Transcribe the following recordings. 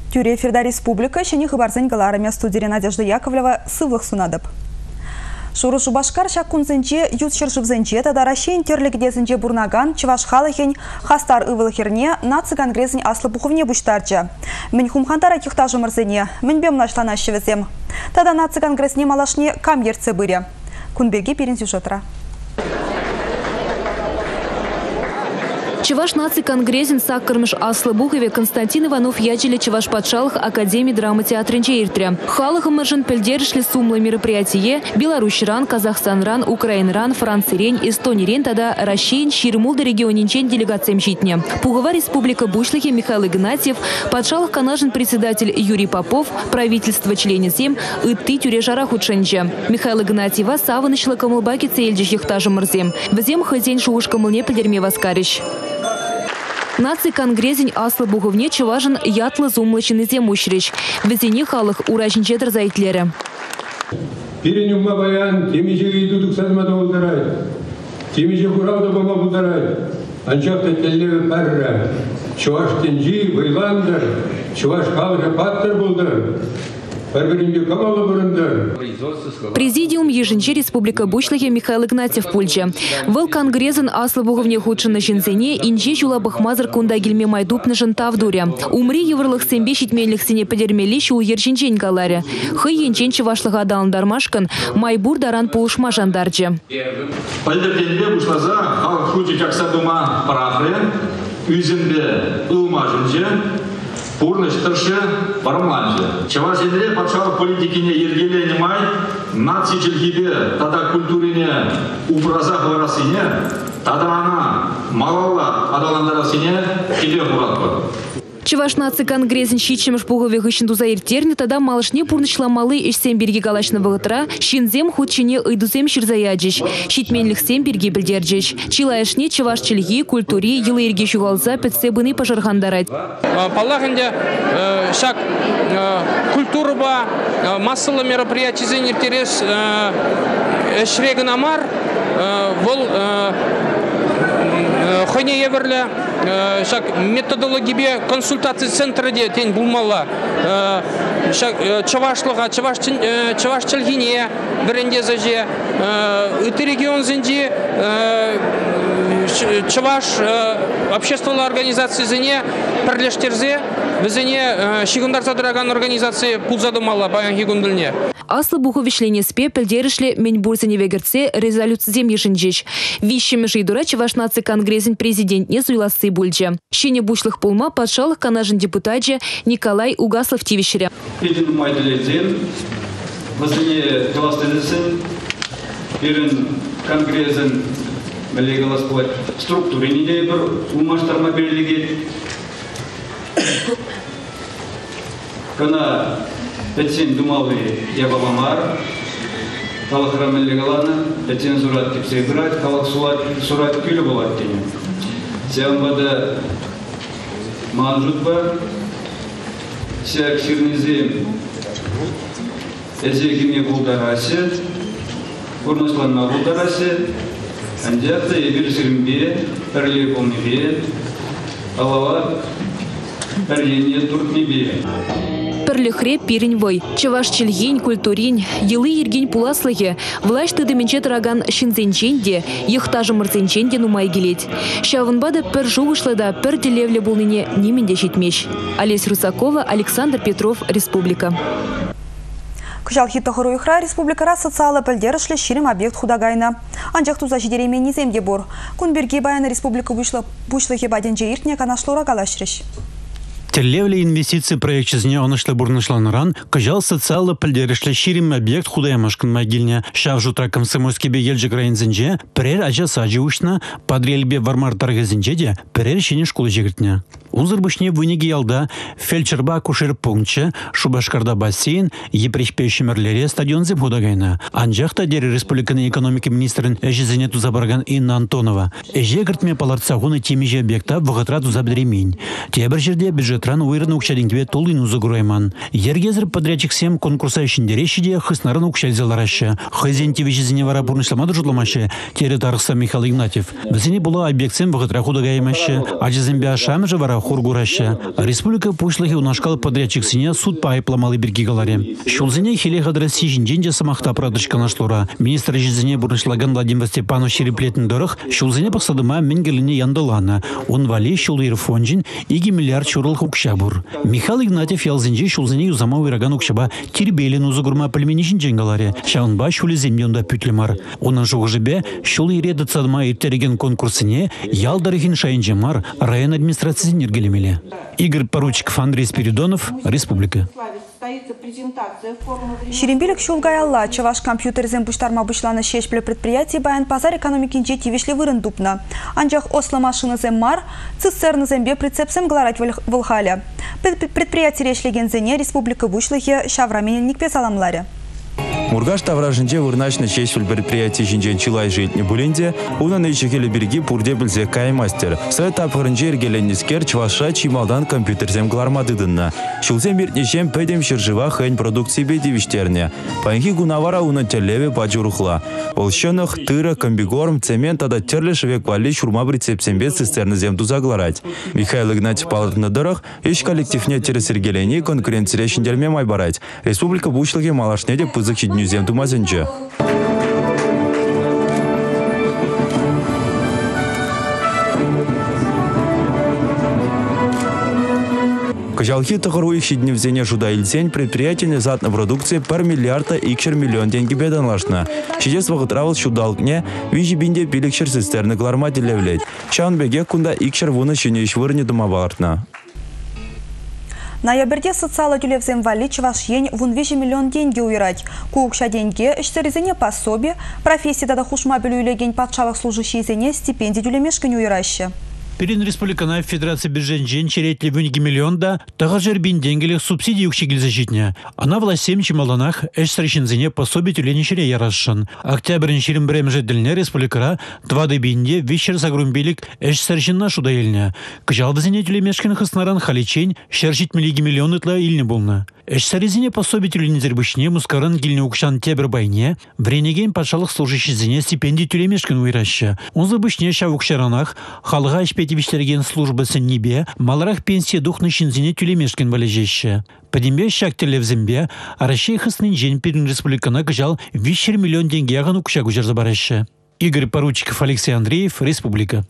Тюре Ферда Республика, шені хыбарзын галарыме студия Надежда Яковлева сывлық сунадып. Шурушу башкар шаккунзынче ютшыршывзынче тада Россиян терлігдезінче бурнаган чываш халыхен хастар ывылыхерне наци конгрессін аслы пуховне буштарчы. Мен хумхантара кюхтажы мырзыне, мен бем нашланащы візем. Тада наци конгрессне малашне кам ерце быре. Кунберге перен сюжетра. Чеваш наци конгрессин саккармыш аслы бухове Константин Иванов ячили Чеваш Патшалых Академии драмы театрынче иртре. Халыхым мыржын пельдерішли сумлы мероприятие Беларусь-ран, Казахстан-ран, Украин-ран, Франция-рен, Эстония-рен, тада Россиян, Ширмулда регионинчен делегациям житне. Пугова республика Бушлыхи Михаил Игнатьев, Патшалых канажин председатель Юрий Попов, правительство члене зем, ытты тюре жарах ученче. Михаил Игнатьева савынышлы камылбаки цельджих ехтажы мырзем. Взем хозяин шуушка мылне пельдерме васкарищ. Наци конгрессин аслы буговне чеважын ятлы зумлычын изем ущрич. Везене халық урачын жетір зайтлері. Перенюмма баян, темеже идудук сазмада олдарай. Темеже хуралда бама бударай. Анчақта теллеве парра. Чуваш тенжи, вайландар. Чуваш халыға паттыр болдар. Президиум еженче Республика Бушлыхе Михаил Игнатьев пульче. Вел конгрессен аслы буговне худшын на жинцене инже жула бахмазар кунда гельме майдуп на жинта в дуре. Умри еврлых сембе щитмельных сине подермелищу у ержинчень галаре. Хы енчен чевашлыга адалын дармашкан майбур даран полушма жандарче. Пальдерденбе бушлаза халық хути каксадума парафрен, үзімбе ылма жинче. Пурныш тыршы парамланжы. Чаваш енре патшалық политикине ергеле немай, наци челхиде тада культурине упразах варасыне, тада ана малалла адаландарасыне киде хуратпа. Чеваш наци конгрессин щитчемыш пугове гыщен туза иртерне, тада малышне пурнышла малы ишсем берги галачна вагытра, щинзем худчине ыйдузем ширзаяджич, щитменлих сем берги бельдерджич. Чилаешне чеваш чельги, культури, елы ирге шугалза, пятсебыны пожаргандарать. Паллаханде шак культурба, массалы мероприятий зенертерес шрегнамар, вол хойне еверле шак методология консультации центра де тень булмала шак чавашлыга чаваш чельгине беренде заже ыты регион зенди чаваш общественной организации зене перлештерзе безене шигундар задыраган организации пулзадымала баян хигундылне. Аслы буховишлене спе пельдерішле меньбурзене вегерце резолюциям ешінжеш. Вищем жидура чеваш наци конгрессин президентне суйласы бульче. Щене бушлых пулма патшалых канажын депутатже Николай Угаслов тивишере. Педин майдалезен, возле кластерезен, перен конгрессин мелегалас плать структуры не бір умаштарма беріліге. Кана пятсен думалы я баламар, халах рамелегалана, пятсен сурат кипсе играть, халах сурат күлі болат тені. Сеамбада манжутба, сеак сирнезем, эзегиме булдарасе, курнасланна булдарасе, андякта ебір сирмбе, перле полнебе, алава перлене туртнебе. Перлихре пиреньвой, чеваш чельгень, культурень, елы ергень пуласлыге, власть ты доменчет раган шинзенченде, ехтажы мырзенченде нумай гелеть. Шавынбада пер жугышлада пер делевле булныне неменде щитмещ. Олесь Русакова, Александр Петров, Республика. Кыжал хиттахыру ихра республикара социалы пілдерішлі ширим объект худагайна. Анчақ туза жидереме низемге бор. Кунберге баяны республика бушлыхе баденже иртне канашлора галашрыш. Терлевле инвестиции проект чизне онышлы бурнышланыран, кыжал социалы пілдерішлі ширим объект худаямашкын могильня. Шав жутра комсомольский бегельджі граинзенже, перер ажа саджи ушна, подрельбе вармар таргазенже де, перер шене школы жегіртне. Узырбышне вынеги ялда фельдшерба кушер пунктче, Шубашкарда бассейн, епрещпещемерлере стадион зем худагайна. Анжақта дері республиканы экономики министрін әжізіне тузабарган Инна Антонова. Әжегіртме паларцағуны темеже объекта вғытра тузабдіремейн. Тебір жерде бюджетран уйрын укшадингве толын узыгурайман. Ергезір подрядчик сем конкурса үшіндерешіде хыснарын укшадзеларашы. Хызен тевежізіне вара бурнышламады жұртламашы. Тері тарықса Михаил Игнатьев. Бізіне бұла объект сем вғытра худагаймашы. Ажызембе ашамы же вара хургураща. Республика пушлахи унашкал подрядчиксине суд пайпламалы биргигаларе. Шулзине хиле хадрasi жинженже самахта прадышканашлора. Министр жинзине бурнышлаган Владимир Степанов шереплетин дорых, шулзине пасадыма менгелине яндалана. Он вали шулыр фонжин иги миллиард шурал укшабур. Михаил Игнатьев ялзинже шулзине юзама уйраган укшаба тирбелин узугурма пельмени жинженгаларе. Шаунба шули земленда пютлемар. Онан жугжебе шул иреда цадма иртереген конкурсине ялдарихин шайнжемар район администрации нергелемеле. Игорь Поручиков, Андрей Спиридонов, Республика. Шерембелек шулгаялла чаваш компьютерзен буштарма бушланы шешпле предприятие баян пазар экономикинче тивишле вырын дупна. Анжах осло машинызен мар, цистернызенбе прицепсем гларать вылхаля. Предприятие решлегензене республика бушлыхе шавраменельник песаламларе. Мургаш тавражинче вырначны чешвель предприятие жинжен чилай житни буленде, уна нейчехеле берги пурде билзе каймастер. Сай тапхырынче эргеленнискер чваша чималдан компьютерзем глармадыдынна. Шулзем биртнешем пэдем шыржыва хэнь продукции бедивиштерне. Панхи гунавара уна телеве баджурухла. Волщенах, тыра, комбигорм, цемент ада терлешевек вали шурма прицепсембе цистернызем тузагларать. Михаил Игнатьев палатны дырах, еш коллективне терес эргелени конкуренция шиндерме майбарать. Республика бушлыхе малашнеде пызык Нюзем тумазенче. Кожалхи тахаруих щедневзене жуда ильсень предприятие затна продукции пар миллиарда икшер миллион деньги беданлашна. Щедес вагытравал щудалкне вижи бинде пиликшер цистерны гларма делевлеть. Шаун беге кунда икшер вуна щенеш вырне думавартна. Ноябрьде социалы тюлевзем вали чаваш ень вун 2 миллион деньги уйрать. Кукша деньги, иштерезене пособие, профессии дада хушма белюлеген подшавах служащие зене стипендии тюлемешкань уйраще. Перед республиканай Федерации бюджет жен черетли вынеги миллионда, тагажер бин денгелих субсидий укшигил защитня. Она власть 7 чемаланах, эш срещензене пособие тюленишере ярашшан. Октябрь ширим бремже дельня республикара, 2 дебинде, вечер загрумбелик, эш срещенна шудаильня. Кжалдазене тюлемешкиных оснаран халичень, шершить милиги миллионы тла ильне булна. Эш срезене пособие тюленизербышне, мускаран гильне укшан тебер байне, вренеген подшалых служащий зене стипендий тюлемешкин уйраща. Он забышне ша в укшаранах, халга Виштерген службасы небе, маларах пенсия духны шинзине тюлемешкен валежеще. Подембе шак телевзембе, а Россия хасный день перед республикана гажал вещер миллион деньги агану кшагу жарзабараще. Игорь Поручиков, Алексей Андреев, Республика.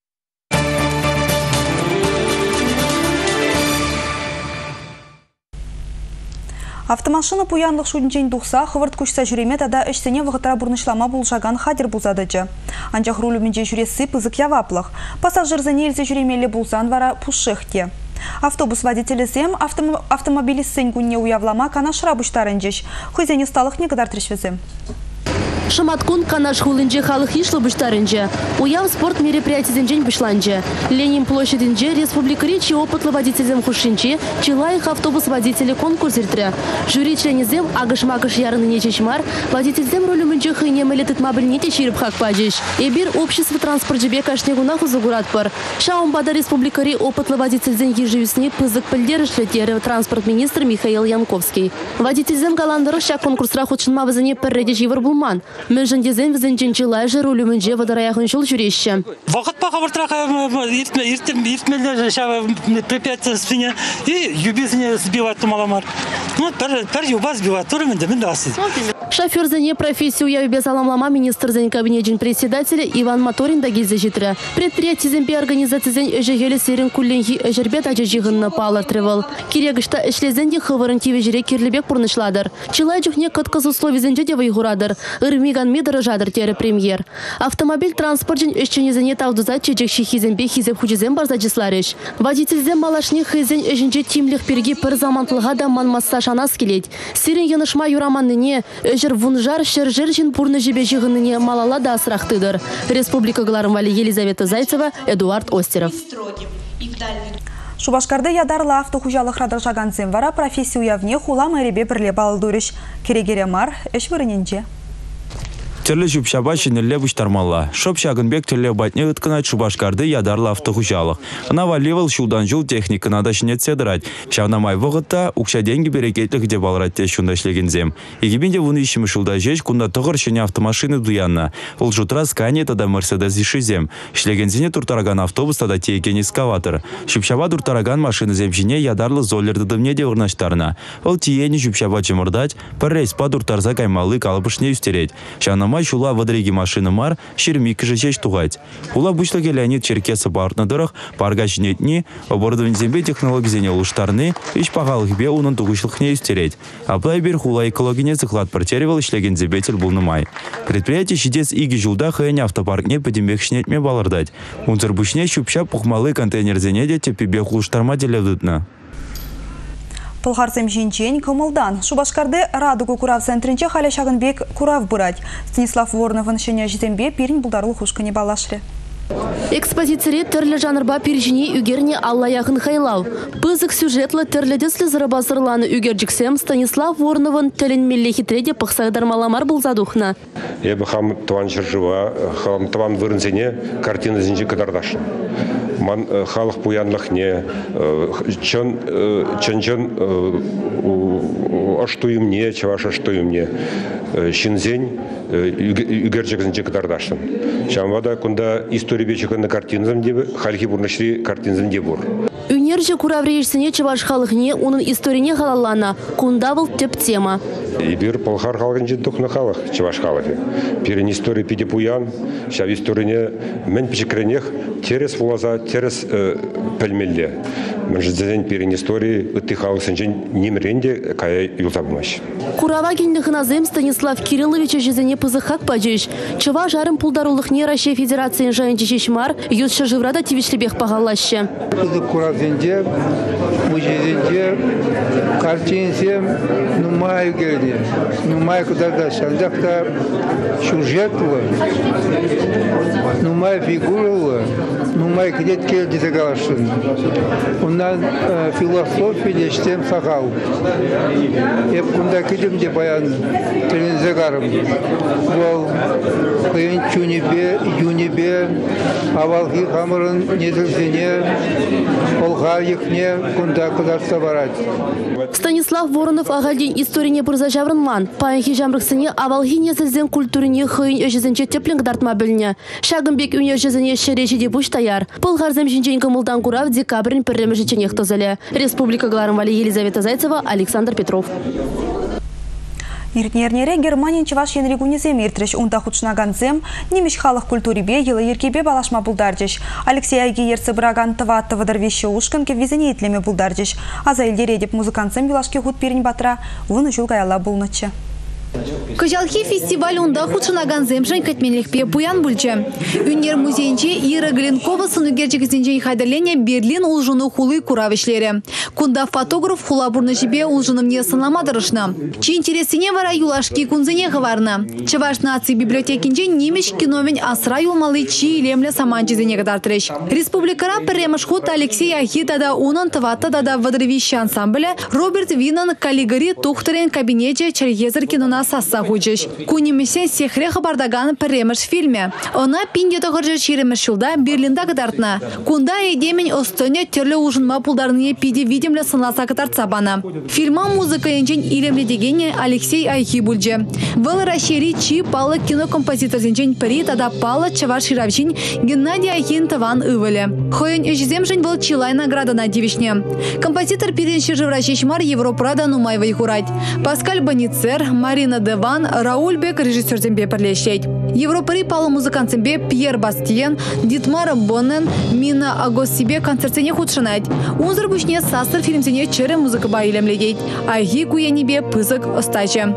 Автомашина пуянлық шудынчен дұқса, хывырт күшса жүреме тада ішсене вғытыра бұрнышлама бұлжаган хадер бұлзадычы. Анчақ рулюменже жүресі пызык яваплық. Пассажирзіне елзе жүремелі бұлзан вара пұшықте. Автобус водителі зем автомобилистен күнне уявлама канашыра бұштарынжеш. Хызене сталық не кадар трешвезем. Шаматкун канаш хулынже халық ишлы бұштарынже. Уяв спорт мероприятиеден жен бұшланже. Ленин площадинже республика речи опытлы водителем хушинче, чилайық автобус водителі конкурс иртірі. Жюри членезем агыш-магыш ярыны чешмар, водительзем ролюмінже хыне мелетет мабілнете шеріп хак паджеш. Эбир общество транспорт жебе кашнегунах узугурат бар. Шаумбада республикари опытлы водительзем ежевесне пызык пілдерішлі тері транспорт министр Михаил Янковский. Водительзем галандыры шак конкурсра худшынма візіне пірреде живыр булман. Мөжіндезен візінчен чилай жыр ролюмінже водыраяхын жыл жүрещі. Вақыт паға бұртыраға иртмелі препятствия и юбизіне сбивать тумаламар. Пәр юба сбивать, туры менде асыз. Шофер зене профессию я без аламлама министр зен кабинетин председателя Иван Моторин да гильзе житре. Предприятие земпе организации зен эжегеле серин кулленхи эжербет ажежигынны палыртырывал. Керегішта эшлезенде хывырын тивежере кирлебек пурнышладыр. Чилай жүхне кыткыз условий зенде де вайгурадыр. Ырмиган медыры жадыр тері премьер. Автомобиль транспортжен эшченезене тавдузат чечекши хиземпе хизеп хучезем барзачисларыш. Водительзем малашне хызен эженже тимлих перги пыр замантлыға да манмасса шанас келет. Серин янышма юраманныне Жер вунжар шержержин пурны жебе жиғыныне малала да асырақтыдыр. Республика Гларымвали Елизавета Зайцева, Эдуард Остеров. Шубашкарды ядарла автохужалық радыржаган вара профессию явне хула мэребе бірле балдурыш. Керегере мар, эш вырыненже. Терлі жүпшаба шинелле бұштармалла. Шоп шагынбек терле батне ұткынат Шубашкарды ядарлы автохужалық. Ына валивал шулдан жул техникына да шинет седырать. Шавнамай вғытта ұқша деньги берекетлік де балратте шунда шлегензем. Егебенде вуны ишімі шулда жеш, кунда тұғыр шыне автомашины дуянна. Ол жутра скане тада Мерседес ишизем. Шлегензене туртараган автобуста да тейкен эскаватор. Шупшаба туртараган машины земжине ядарлы золлерді дымне де урнаштарна. Ол тиені шупшаба чымырдать, пір рейспа туртарза каймалы калыпышне үстереть. Шанамай шула вадреги машины мар, шермик жечеш тугать. Ула бучлаге Леонид Черкеса бартнадырых, паргач нетни, оборудованзембе технологизене улыштарны, иш пағалық бе унын тугышлықне үстереть. Аплай бер хула экологине цыклад протеревал шлегензебетель булнымай. Предприятие шидец иги жулда хэне автопаркне подембек шнетме балардать. Унцер бушне шупша пухмалы контейнер-зене де тепебе хулыштарма делевдытна. Пылғарзем жинчен көмілдан. Шубашкарды Радугу Курав центрінче халя шағынбек Курав бұрад. Станислав Воронов шыне житембе перін бұлдарлы хушкыне балашры. Экспозиция түрлі жанрба пережіне үгерне аллаяғын хайлау. Пызық сюжетлы түрлі зарабасырланы үгерджіксем Станислав Вороновын тілін мелле хитреде пықсағдармаламар бұлзадухна. Ебі хам туан жыржыва, хам туан вырынзене картина зінжі кадардашы. Ман халық пуянлықне, чын аштуым не, чаваш аштуым не, шинзень үгерджік зінжі кадардашы. Шамвада күнда история бечекенді картинзам дебі, халхи бұрнышри картинзам дебур. Үнерже кураврейшсіне чаваш халықне, оның историне халалана, күнда бұл теп тема. Ибир полхар халғын жеттіқны халық, чаваш халықы. Перен история пиде пуян, шав историне мен печекренех терес влаза, терес пәлмелле. Мен жізден перен истории үтті халық сенжен немеренде кая юлтабымаш. Курава кендіғыназым Станислав Кириллович жізіне пызықақ бәжеш. Чыва жарым пулдарулықне Россия Федерациян жайынчы шешмар, юзшы жыврада тивишлебек пағалашы. Пызық куравзенде, мұжезенде, картинсем, нумаю келді. Нумаю кудада шандақта сюжетлы, нумаю фигуралы, нумаю кедет келді загалашын. Оннан философия дештем сағал. Еп күнда кедімде баян тілін загарым. Ол қиын чунебе, юнебе, авалхи қамырын незілзене, олға екне күнда кударса барад. Станислав Воронов ағалден историне бұрза жаврынлан. Паянхи жамрықсыне авалхи незілзен культурине хыйын өжізінче теплінг дартма біліне. Шагынбек үне өжізіне шерешеде бұш таяр. Пылғарзем жинчен көмілдан күрав декабрин пірремі жеченех тозеле. Республика Гларамвали Елизавета Зайцева, Александр Петров. Иртнернере Германин чеваш енрегунезем иртреш унда худшнаганзем, немеш халық культурибе елы еркебе балашма булдардеш. Алексей Айги ерцы браган тыватты вадарвещи ушканке визене итлеме булдардеш. Аза елдередеп музыканцем билашке худ перень батра, вуны жулгаяла булнычы. Кожалхи фестиваль унда худшынаган земшен кәтменлікпе буян бүлчі. Үнер музейнче Ира Глинкова сынугерчік зенчен хайдерлене Берлин улжыны хулы куравишлері. Кунда фотограф хула бурны жібе улжынымне сынламадырышна. Чи интересіне вара юлашки кунзыне ғыварна. Чываш наци библиотекинче немеш киномен асра юлмалы чи илемле саманчизене гадартырыш. Республикара пірремыш худ Алексей Ахи тада унын тыватта тада вадрывища ансамбля Роберт Винан каллигари тухтырен кабинете Черезер кинона сасса хучыш. Кунемесе сехре хабардаган пірремыш фильме. Она пиндеті ғыржы чиремыш жылда Берлинда гадартна. Кунда едемен остоне терлі ужынма пулдарные пиде видимлі сынласа катарца бана. Фильма музыка енчен илемлі дегене Алексей Айхи бульже. Выл рашери чи палы кинокомпозитор зенчен піри тада палы чаваш ширавчин Геннадий Айхин таван ывылі. Хойын өжіземшін был чилай награда на девишне. Композитор перенші живрачешмар Европрада нумайвай хурать. Паскаль Баницер, Марина Деван, Рауль Бек режиссер зембе перлещет. Европари палы музыканцембе Пьер Бастиен, Дитмар Боннен, Мина Агосибе концертене худшынать. Унзыр бушне састыр фильмсене чыры музыка байлемлегейт. Айхи куянебе пызык остачы.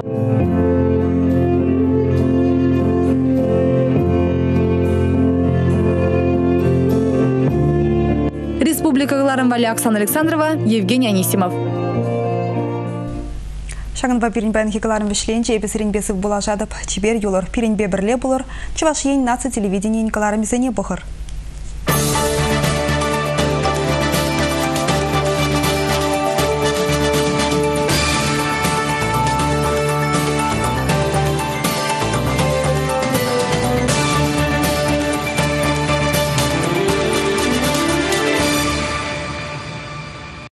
Республика Гларамвали, Оксана Александрова, Евгений Анисимов. Шагынба пиренбен хикаларын вишленче эписеринбесів була жадып, чибер юлар пиренбе бірле булар, чываш ен нация телевидение никаларын бізене бұхыр.